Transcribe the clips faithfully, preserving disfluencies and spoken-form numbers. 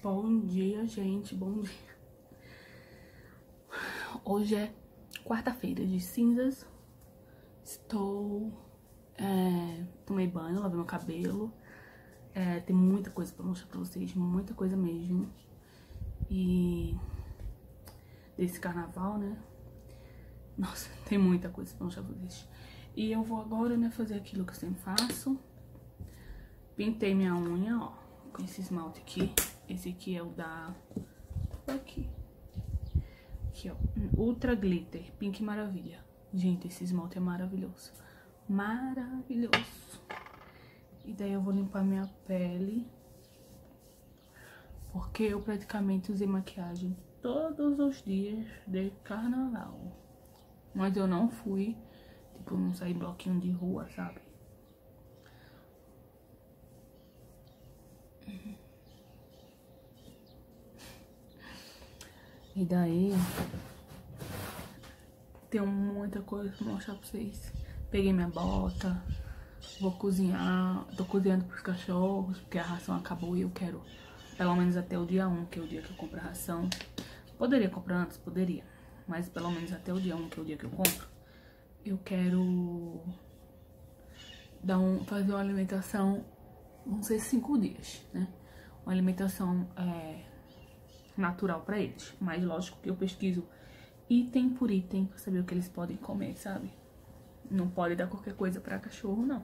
Bom dia, gente, bom dia. Hoje é quarta-feira de cinzas. Estou... É, tomei banho, lavei meu cabelo. É, tem muita coisa pra mostrar pra vocês, muita coisa mesmo. E... desse carnaval, né? Nossa, tem muita coisa pra mostrar pra vocês. E eu vou agora, né, fazer aquilo que eu sempre faço. Pintei minha unha, ó, com esse esmalte aqui. Esse aqui é o da... aqui. Aqui, ó. Ultra Glitter, Pink Maravilha. Gente, esse esmalte é maravilhoso. Maravilhoso. E daí eu vou limpar minha pele. Porque eu praticamente usei maquiagem todos os dias de carnaval. Mas eu não fui, tipo, não saí bloquinho de rua, sabe? E daí, tem muita coisa pra mostrar pra vocês. Peguei minha bota, vou cozinhar, tô cozinhando pros cachorros, porque a ração acabou e eu quero, pelo menos até o dia um, que é o dia que eu compro a ração. Poderia comprar antes, poderia, mas pelo menos até o dia um, que é o dia que eu compro, eu quero dar um, fazer uma alimentação, não sei, cinco dias, né? Uma alimentação, é... natural pra eles, mas lógico que eu pesquiso item por item pra saber o que eles podem comer, sabe? Não pode dar qualquer coisa pra cachorro, não.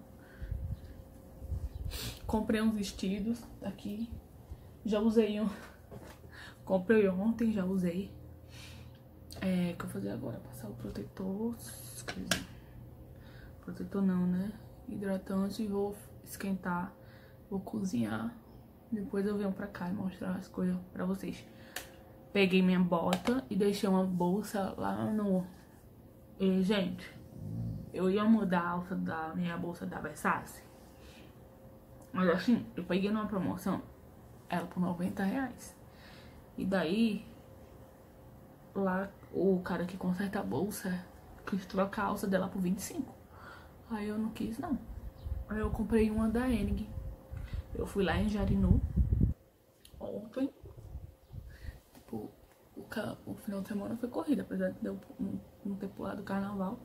Comprei uns vestidos aqui, já usei um, comprei ontem, já usei. É, o que eu vou fazer agora? Passar o protetor, quer dizer, protetor não, né? Hidratante, vou esquentar, vou cozinhar, depois eu venho pra cá e mostrar as coisas pra vocês. Peguei minha bota e deixei uma bolsa lá no... E, gente, eu ia mudar a alça da minha bolsa da Versace. Mas assim, eu peguei numa promoção, ela por noventa reais. E daí, lá o cara que conserta a bolsa quis trocar a alça dela por vinte e cinco. Aí eu não quis, não. Aí eu comprei uma da Hennig. Eu fui lá em Jarinu ontem. Tipo, o, o final de semana foi corrida, apesar de eu não ter pulado o carnaval.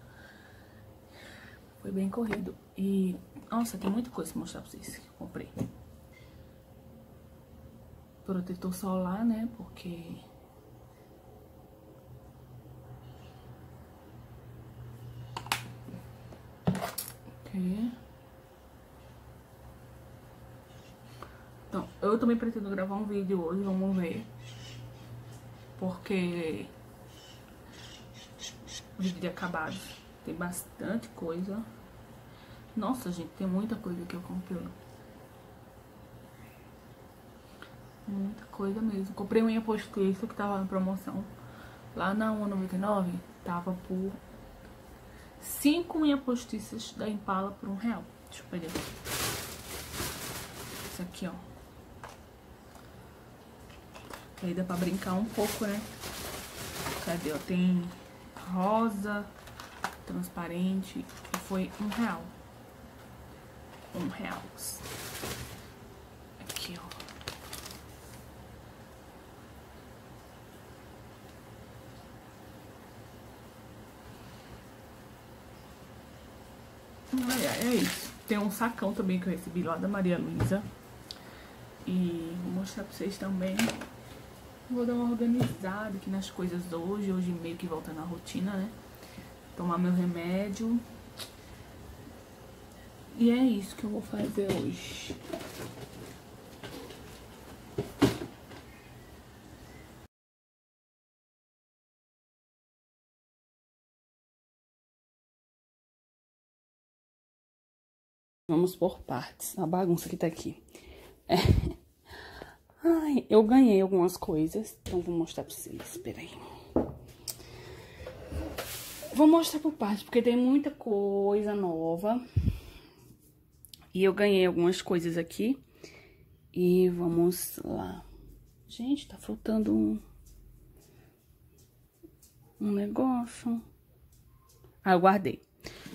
Foi bem corrido. E, nossa, tem muita coisa pra mostrar pra vocês que eu comprei. Protetor solar, né? Porque... Ok. Então, eu também pretendo gravar um vídeo hoje, vamos ver. Porque... vídeo de acabados. Tem bastante coisa. Nossa, gente, tem muita coisa que eu comprei. Muita coisa mesmo. Comprei unha postiça que tava na promoção. Lá na um real e noventa e nove centavos tava por cinco unhas postiças da Impala por um real. Deixa eu pegar. Isso aqui, ó. Aí dá pra brincar um pouco, né? Cadê? Ó, tem rosa, transparente. E foi um real. Um real. Aqui, ó. É, é isso. Tem um sacão também que eu recebi lá da Maria Luísa. E vou mostrar pra vocês também. Vou dar uma organizada aqui nas coisas hoje. Hoje meio que volta na rotina, né? Tomar meu remédio. E é isso que eu vou fazer hoje. Vamos por partes. A bagunça que tá aqui. É. Ai, eu ganhei algumas coisas. Então, vou mostrar pra vocês. Espera aí. Vou mostrar por partes, porque tem muita coisa nova. E eu ganhei algumas coisas aqui. E vamos lá. Gente, tá faltando um... um negócio. Ah, eu guardei.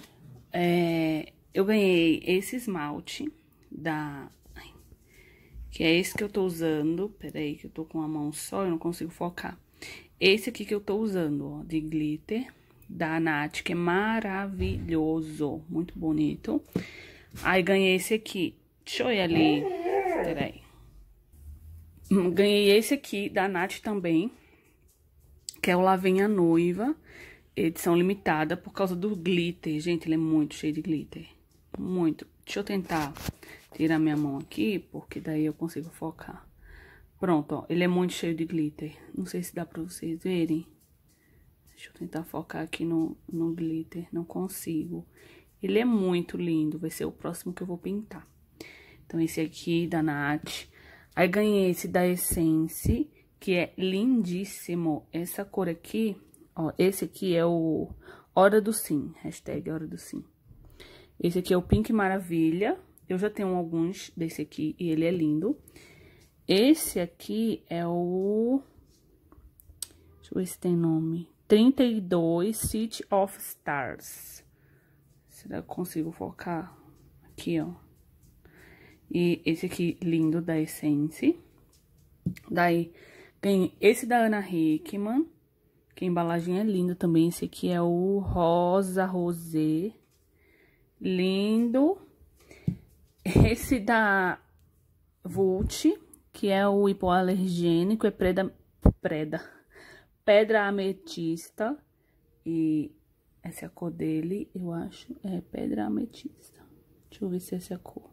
É... Eu ganhei esse esmalte da... que é esse que eu tô usando. Peraí, que eu tô com a mão só, eu não consigo focar. Esse aqui que eu tô usando, ó, de glitter, da Nath, que é maravilhoso, muito bonito. Aí, ganhei esse aqui, deixa eu ir ali, peraí. Ganhei esse aqui, da Nath também, que é o Lá Vem a Noiva, edição limitada, por causa do glitter. Gente, ele é muito cheio de glitter, muito. Deixa eu tentar tirar minha mão aqui, porque daí eu consigo focar. Pronto, ó, ele é muito cheio de glitter. Não sei se dá pra vocês verem. Deixa eu tentar focar aqui no, no glitter, não consigo. Ele é muito lindo, vai ser o próximo que eu vou pintar. Então, esse aqui da Nath. Aí, ganhei esse da Essence, que é lindíssimo. Essa cor aqui, ó, esse aqui é o Hora do Sim, hashtag Hora do Sim. Esse aqui é o Pink Maravilha. Eu já tenho alguns desse aqui e ele é lindo. Esse aqui é o... Deixa eu ver se tem nome. trinta e dois City of Stars. Será que eu consigo focar? Aqui, ó. E esse aqui, lindo, da Essence. Daí, tem esse da Ana Hickman, que a embalagem é linda também. Esse aqui é o Rosa Rosé. Lindo. Esse da Vult, que é o hipoalergênico, é preda, preda, pedra ametista. E essa é a cor dele, eu acho, é pedra ametista. Deixa eu ver se essa é a cor.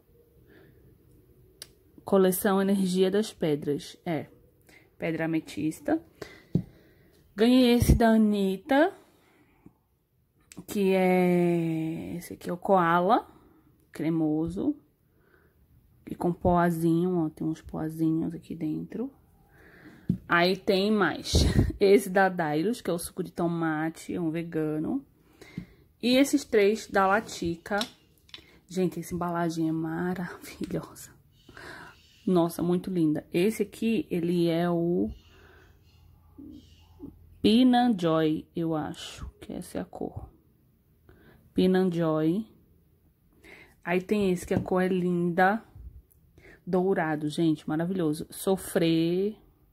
Coleção Energia das Pedras, é, pedra ametista. Ganhei esse da Anitta, que é, esse aqui é o Koala, cremoso. E com poazinho, ó, tem uns poazinhos aqui dentro. Aí tem mais esse da Dailos, que é o suco de tomate, é um vegano. E esses três da Latica. Gente, essa embalagem é maravilhosa. Nossa, muito linda. Esse aqui, ele é o Pina Joy, eu acho, que essa é a cor. Pina Joy. Aí tem esse que a cor é linda. Dourado, gente, maravilhoso. Sofrer.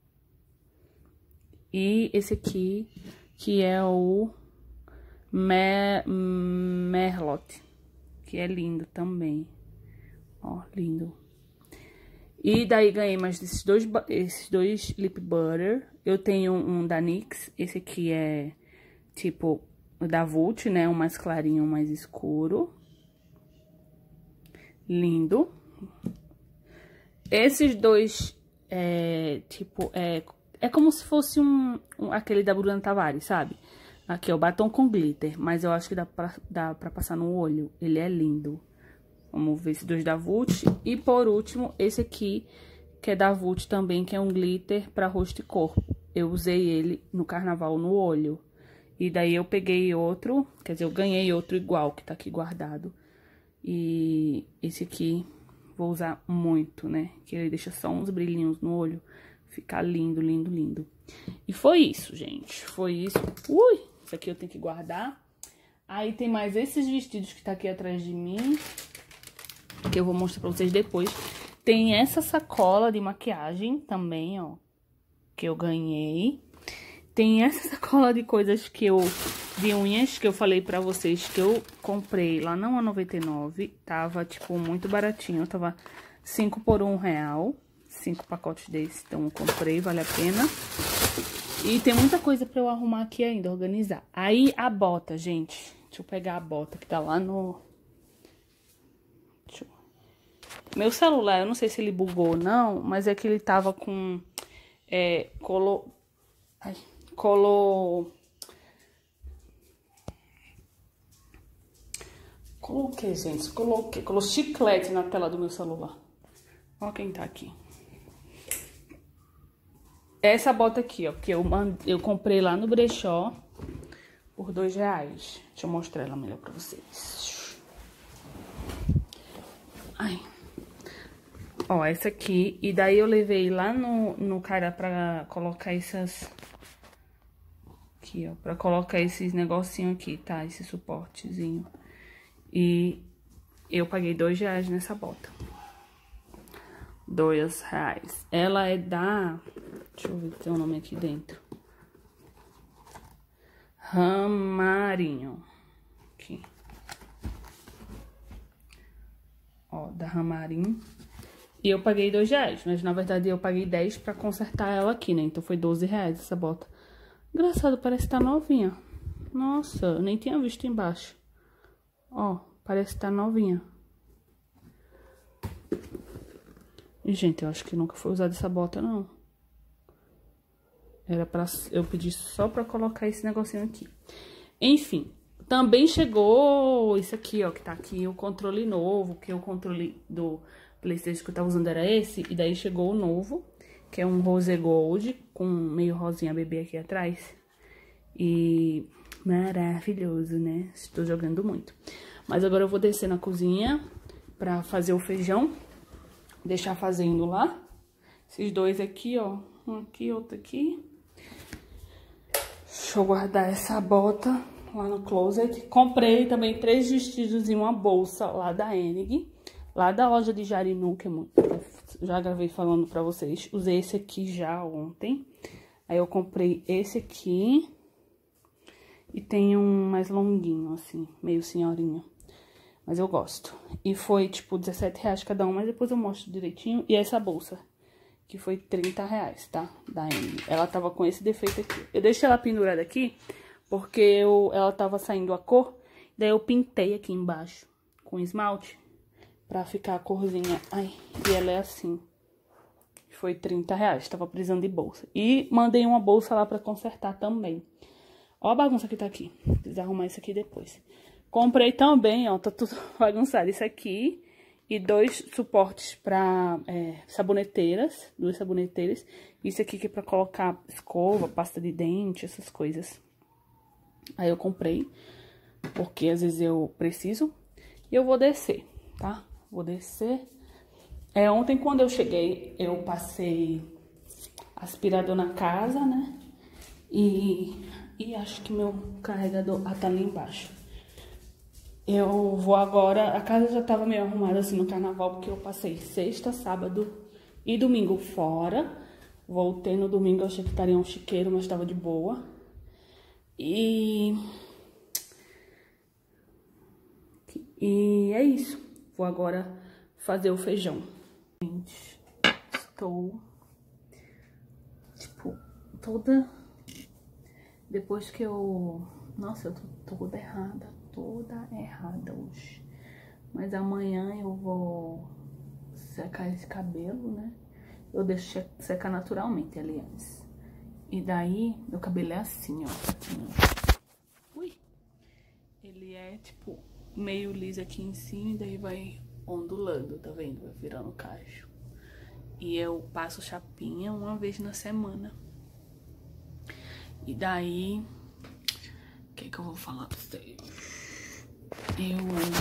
E esse aqui, que é o Mer Merlot, que é lindo também. Ó, lindo. E daí, ganhei mais desses dois, esses dois lip butter. Eu tenho um da NYX. Esse aqui é, tipo, da Vult, né? Um mais clarinho, um mais escuro. Lindo. Esses dois, é, tipo, é, é como se fosse um, um aquele da Bruna Tavares, sabe? Aqui é o batom com glitter, mas eu acho que dá pra, dá pra passar no olho. Ele é lindo. Vamos ver esses dois da Vult. E por último, esse aqui, que é da Vult também, que é um glitter pra rosto e corpo. Eu usei ele no carnaval no olho. E daí eu peguei outro, quer dizer, eu ganhei outro igual, que tá aqui guardado. E esse aqui vou usar muito, né? Que ele deixa só uns brilhinhos no olho. Fica lindo, lindo, lindo. E foi isso, gente. Foi isso. Ui! Isso aqui eu tenho que guardar. Aí tem mais esses vestidos que tá aqui atrás de mim, que eu vou mostrar pra vocês depois. Tem essa sacola de maquiagem também, ó, que eu ganhei. Tem essa sacola de coisas que eu... de unhas, que eu falei pra vocês que eu comprei lá na um real e noventa e nove centavos. Tava, tipo, muito baratinho. Tava cinco por um real. Cinco pacotes desses. Então, eu comprei, vale a pena. E tem muita coisa pra eu arrumar aqui ainda, organizar. Aí, a bota, gente. Deixa eu pegar a bota que tá lá no... Deixa eu... Meu celular, eu não sei se ele bugou ou não, mas é que ele tava com... É, colou... Ai, colou... Coloquei, gente, coloquei, coloquei chiclete na tela do meu celular. Ó quem tá aqui. Essa bota aqui, ó, que eu, eu comprei lá no brechó por dois reais. Deixa eu mostrar ela melhor pra vocês. Ai. Ó, essa aqui. E daí eu levei lá no, no cara pra colocar essas... Aqui, ó, pra colocar esses negocinho aqui, tá? Esse suportezinho. E eu paguei dois reais nessa bota. Dois reais. Ela é da... Deixa eu ver se tem o nome aqui dentro. Ramarinho. Aqui. Ó, da Ramarinho. E eu paguei dois reais, mas na verdade eu paguei dez pra consertar ela aqui, né? Então foi doze reais essa bota. Engraçado, parece que tá novinha. Nossa, eu nem tinha visto embaixo. Ó, parece que tá novinha. E, gente, eu acho que nunca foi usada essa bota, não. Era pra... Eu pedi só pra colocar esse negocinho aqui. Enfim, também chegou isso aqui, ó, que tá aqui, o controle novo, que o controle do PlayStation que eu tava usando era esse. E daí chegou o novo, que é um rose gold, com meio rosinha bebê aqui atrás. E maravilhoso, né? Estou jogando muito. Mas agora eu vou descer na cozinha pra fazer o feijão. Deixar fazendo lá. Esses dois aqui, ó. Um aqui, outro aqui. Deixa eu guardar essa bota lá no closet. Comprei também três vestidos e uma bolsa lá da Enig. Lá da loja de Jarinu, que é muito... já gravei falando pra vocês. Usei esse aqui já ontem. Aí eu comprei esse aqui. E tem um mais longuinho, assim, meio senhorinho. Mas eu gosto. E foi, tipo, dezessete reais cada um, mas depois eu mostro direitinho. E essa bolsa, que foi trinta reais, tá? Da Enig. Ela tava com esse defeito aqui. Eu deixei ela pendurada aqui, porque eu, ela tava saindo a cor. Daí eu pintei aqui embaixo com esmalte, pra ficar a corzinha. Ai, e ela é assim. Foi trinta reais, tava precisando de bolsa. E mandei uma bolsa lá pra consertar também. Ó a bagunça que tá aqui. Preciso arrumar isso aqui depois. Comprei também, ó, tá tudo bagunçado. Isso aqui e dois suportes pra é, saboneteiras. Duas saboneteiras. Isso aqui que é pra colocar escova, pasta de dente, essas coisas. Aí eu comprei, porque às vezes eu preciso. E eu vou descer, tá? Vou descer. É, ontem quando eu cheguei, eu passei aspirador na casa, né? E... E acho que meu carregador ah, tá ali embaixo. Eu vou agora... A casa já tava meio arrumada assim no carnaval, porque eu passei sexta, sábado e domingo fora. Voltei no domingo, eu achei que estaria um chiqueiro, mas tava de boa. E... E é isso. Vou agora fazer o feijão. Gente, estou... Tipo, toda... Depois que eu... Nossa, eu tô toda errada, toda errada hoje. Mas amanhã eu vou secar esse cabelo, né? Eu deixo secar naturalmente, aliás. E daí, meu cabelo é assim, ó. Ui! Ele é, tipo, meio liso aqui em cima e daí vai ondulando, tá vendo? Vai virando cacho. E eu passo chapinha uma vez na semana. E daí, o que que eu vou falar pra vocês? Eu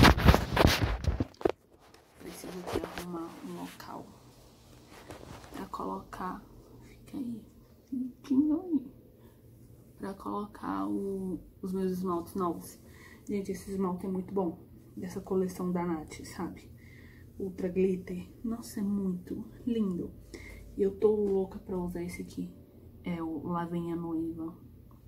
preciso aqui arrumar um local pra colocar, fica aí, fiquinho aí, pra colocar o, os meus esmaltes novos. Gente, esse esmalte é muito bom, dessa coleção da Nath, sabe? Ultra Glitter. Nossa, é muito lindo. E eu tô louca pra usar esse aqui. É o Lavenha Noiva.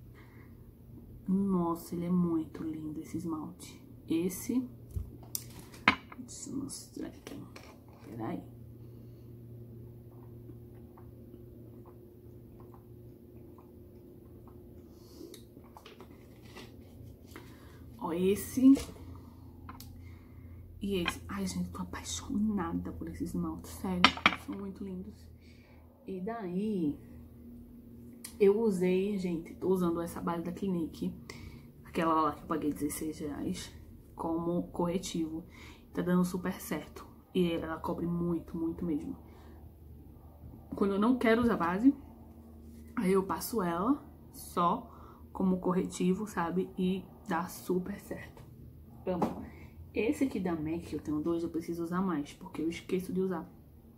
Nossa, ele é muito lindo, esse esmalte. Esse... Deixa eu mostrar aqui. Peraí. Ó, esse... E esse... Ai, gente, tô apaixonada por esses esmaltes, sério. São muito lindos. E daí... Eu usei, gente, tô usando essa base da Clinique, aquela lá que eu paguei dezesseis reais, como corretivo. Tá dando super certo. E ela cobre muito, muito mesmo. Quando eu não quero usar base, aí eu passo ela só como corretivo, sabe? E dá super certo. Então, esse aqui da MAC, eu tenho dois, eu preciso usar mais, porque eu esqueço de usar.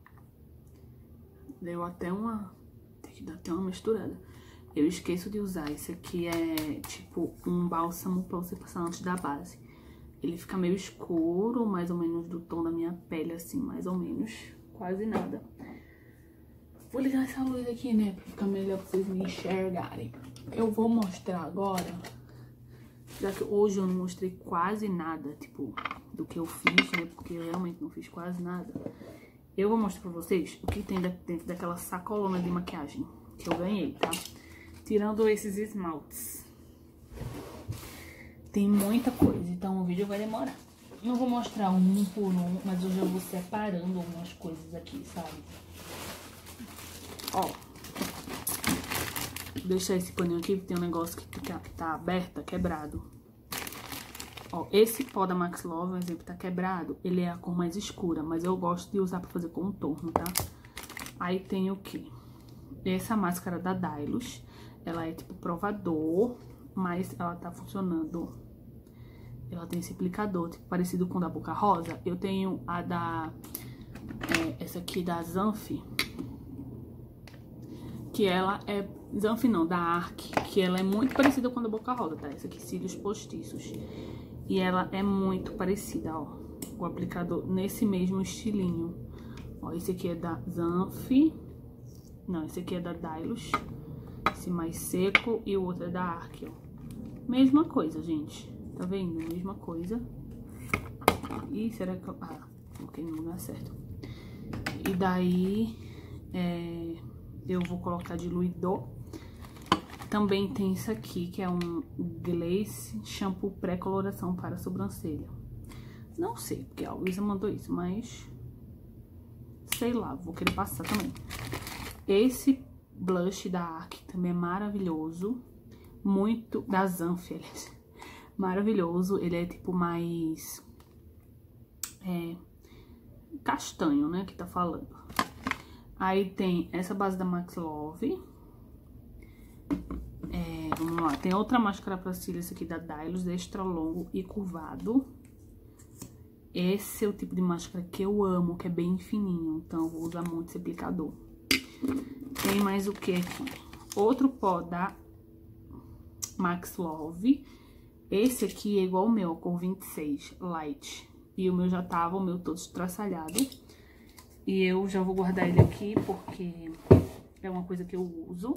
Deu até uma... Tem que dar até uma misturada. Eu esqueço de usar. Esse aqui é tipo um bálsamo pra você passar antes da base. Ele fica meio escuro, mais ou menos do tom da minha pele, assim, mais ou menos. quase nada. Vou ligar essa luz aqui, né? Pra ficar melhor pra vocês me enxergarem. Eu vou mostrar agora, já que hoje eu não mostrei quase nada, tipo, do que eu fiz, né? Porque eu realmente não fiz quase nada. Eu vou mostrar pra vocês o que tem dentro daquela sacolona de maquiagem que eu ganhei, tá? Tirando esses esmaltes. Tem muita coisa, então o vídeo vai demorar. Não vou mostrar um por um, mas eu já vou separando algumas coisas aqui, sabe? Ó. Vou deixar esse paninho aqui, que tem um negócio que tá, tá aberto, quebrado. Ó, esse pó da Max Love, por exemplo, tá quebrado. Ele é a cor mais escura, mas eu gosto de usar pra fazer contorno, tá? Aí tem o quê? Essa máscara da Dylos. Ela é tipo provador, mas ela tá funcionando. Ela tem esse aplicador, tipo, parecido com o da Boca Rosa. Eu tenho a da... É, essa aqui da Zanf. Que ela é... Zanf não, da Arc. Que ela é muito parecida com a da Boca Rosa, tá? Essa aqui, cílios postiços. E ela é muito parecida, ó. O aplicador nesse mesmo estilinho. Ó, esse aqui é da Zanf. Não, esse aqui é da Dylos. Esse mais seco. E o outro é da Arc, ó. Mesma coisa, gente. Tá vendo? Mesma coisa. E será que eu... Ah, coloquei no lugar certo. E daí... É... Eu vou colocar diluidor. Também tem isso aqui, que é um Glaze Shampoo Pré-Coloração para sobrancelha. Não sei, porque a Luísa mandou isso, mas... Sei lá, vou querer passar também. Esse blush da Arc também é maravilhoso. Muito... Da Zanf, aliás. Maravilhoso. Ele é tipo mais... É... Castanho, né, que tá falando. Aí tem essa base da Max Love. É, vamos lá, tem outra máscara pra cílios, esse aqui da Dylos, extra longo e curvado. Esse é o tipo de máscara que eu amo, que é bem fininho, então eu vou usar muito esse aplicador. Tem mais o que aqui? Outro pó da Max Love. Esse aqui é igual o meu, a cor vinte e seis, light. E o meu já tava, o meu todo estraçalhado. E eu já vou guardar ele aqui, porque é uma coisa que eu uso.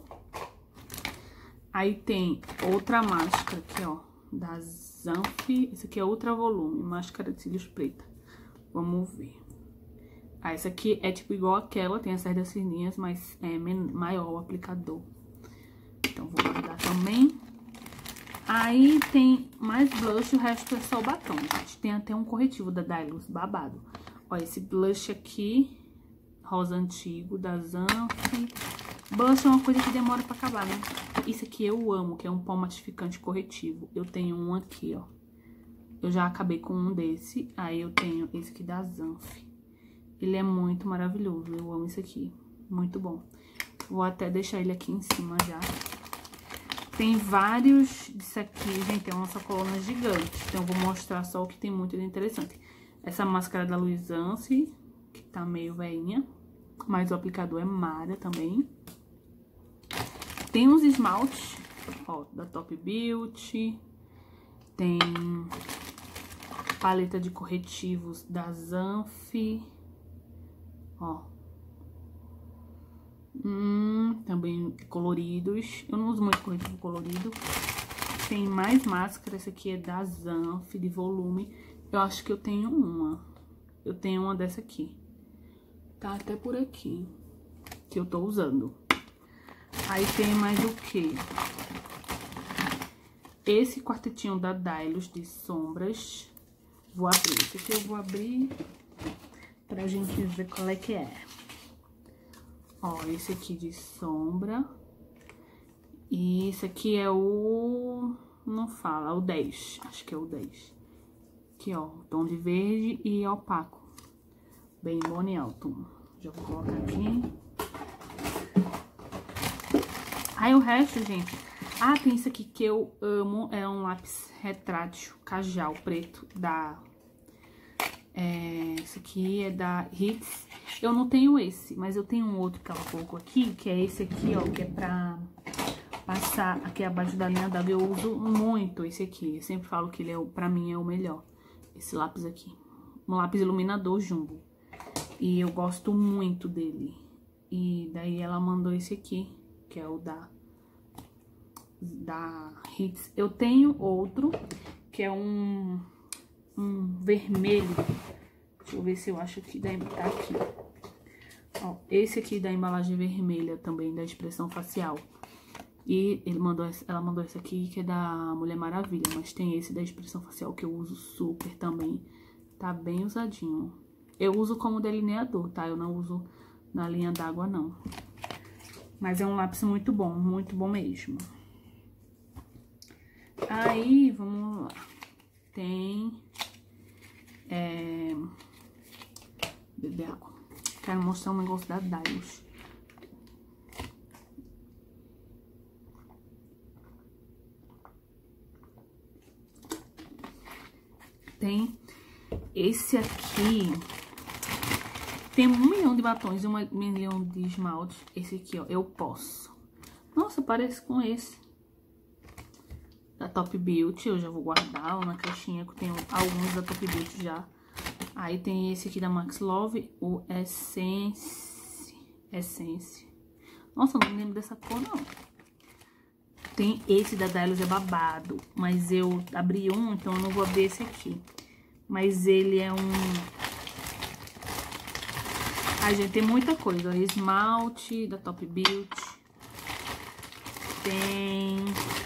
Aí tem outra máscara aqui, ó, da Zanf. Esse aqui é Ultra Volume, máscara de cílios preta. Vamos ver. Ah, essa aqui é tipo igual aquela, tem essas dacinhas, mas é maior o aplicador. Então, vou guardar também. Aí tem mais blush, o resto é só o batom, gente. Tem até um corretivo da Dylos, babado. Ó, esse blush aqui, rosa antigo, da Zanf. Blush é uma coisa que demora pra acabar, né? Isso aqui eu amo, que é um pó matificante corretivo. Eu tenho um aqui, ó. Eu já acabei com um desse. Aí eu tenho esse aqui da Zanf. Ele é muito maravilhoso. Eu amo esse aqui. Muito bom. Vou até deixar ele aqui em cima já. Tem vários disso aqui, gente. É uma sacolona gigante. Então eu vou mostrar só o que tem muito de interessante. Essa máscara da Luisance, que tá meio velhinha. Mas o aplicador é Mara também. Tem uns esmaltes, ó, da Top Beauty. Tem paleta de corretivos da Zanf. Ó. Hum, também coloridos. Eu não uso muito corretivo colorido. Tem mais máscara. Essa aqui é da Zanf, de volume. Eu acho que eu tenho uma. Eu tenho uma dessa aqui. Tá até por aqui. Que eu tô usando. Aí tem mais o que? Esse quartetinho da Dylos de sombras. Vou abrir. Esse aqui eu vou abrir pra gente ver qual é que é. Ó, esse aqui de sombra. E esse aqui é o... Não fala, o dez. Acho que é o dez. Aqui, ó, tom de verde e opaco. Bem Bonnie Alto. Já vou colocar aqui. Aí o resto, gente... Ah, tem isso aqui que eu amo. É um lápis retrátil Kajal preto da... É, esse aqui é da Hits. Eu não tenho esse, mas eu tenho um outro que ela colocou aqui, que é esse aqui, ó, que é pra passar aqui abaixo da linha d'água. Eu uso muito esse aqui. Eu sempre falo que ele, é, pra mim, é o melhor. Esse lápis aqui. Um lápis iluminador jumbo. E eu gosto muito dele. E daí ela mandou esse aqui, que é o da, da Hits. Eu tenho outro, que é um, um vermelho. Deixa eu ver se eu acho que dá, tá aqui. Ó, esse aqui da embalagem vermelha também, da expressão facial. E ele mandou, ela mandou esse aqui, que é da Mulher Maravilha. Mas tem esse da expressão facial, que eu uso super também. Tá bem usadinho. Eu uso como delineador, tá? Eu não uso na linha d'água, não. Mas é um lápis muito bom, muito bom mesmo. Aí, vamos lá. Tem... É... Beber água. Quero mostrar um negócio da Dylos. Tem esse aqui... Tem um milhão de batons e um milhão de esmaltes. Esse aqui, ó, Eu Posso. Nossa, parece com esse. Da Top Beauty, eu já vou guardar lá na caixinha, que eu tenho alguns da Top Beauty já. Aí tem esse aqui da Max Love, o Essence. Essence. Nossa, eu não lembro dessa cor, não. Tem esse da Dylos, é babado. Mas eu abri um, então eu não vou abrir esse aqui. Mas ele é um... Ai, gente, tem muita coisa. Ó, esmalte da Top Beauty. Tem...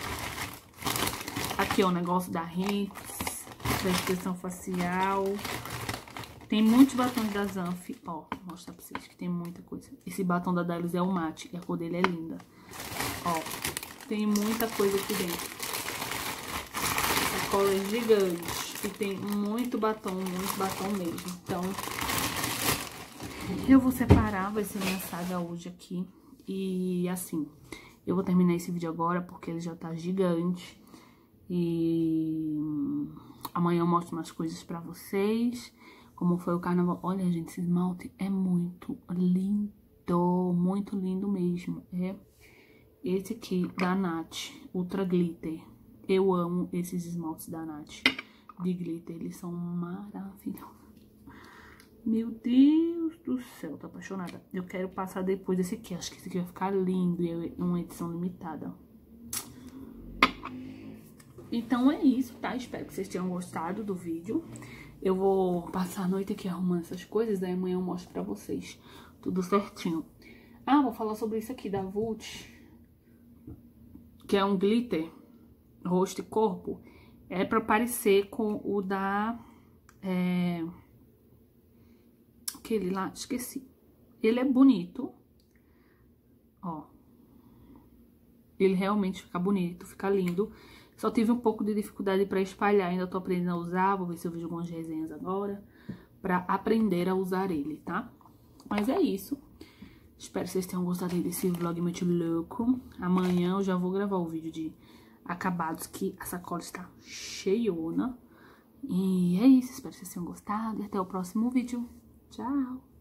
Aqui, ó, o negócio da Hits. Da expressão facial. Tem muitos batons da Zanf. Ó, vou mostrar pra vocês que tem muita coisa. Esse batom da Dylos é o mate. E a cor dele é linda. Ó, tem muita coisa aqui dentro. A cola é gigante. E tem muito batom, muito batom mesmo. Então... Eu vou separar, vai ser minha saga hoje aqui. E assim, eu vou terminar esse vídeo agora porque ele já tá gigante. E amanhã eu mostro mais coisas pra vocês. Como foi o carnaval. Olha, gente, esse esmalte é muito lindo. Muito lindo mesmo. É esse aqui da Nath, Ultra Glitter. Eu amo esses esmaltes da Nath de glitter. Eles são maravilhosos. Meu Deus do céu, tô apaixonada. Eu quero passar depois desse aqui. Acho que esse aqui vai ficar lindo e é uma edição limitada. Então é isso, tá? Espero que vocês tenham gostado do vídeo. Eu vou passar a noite aqui arrumando essas coisas. Daí amanhã eu mostro pra vocês tudo certinho. Ah, vou falar sobre isso aqui da Vult. Que é um glitter rosto e corpo. É pra parecer com o da... É... Aquele lá, esqueci. Ele é bonito. Ó. Ele realmente fica bonito, fica lindo. Só tive um pouco de dificuldade pra espalhar. Ainda tô aprendendo a usar. Vou ver se eu vejo algumas resenhas agora. Pra aprender a usar ele, tá? Mas é isso. Espero que vocês tenham gostado desse vlog muito louco. Amanhã eu já vou gravar o vídeo de acabados, que a sacola está cheiona. E é isso. Espero que vocês tenham gostado. E até o próximo vídeo. Tchau!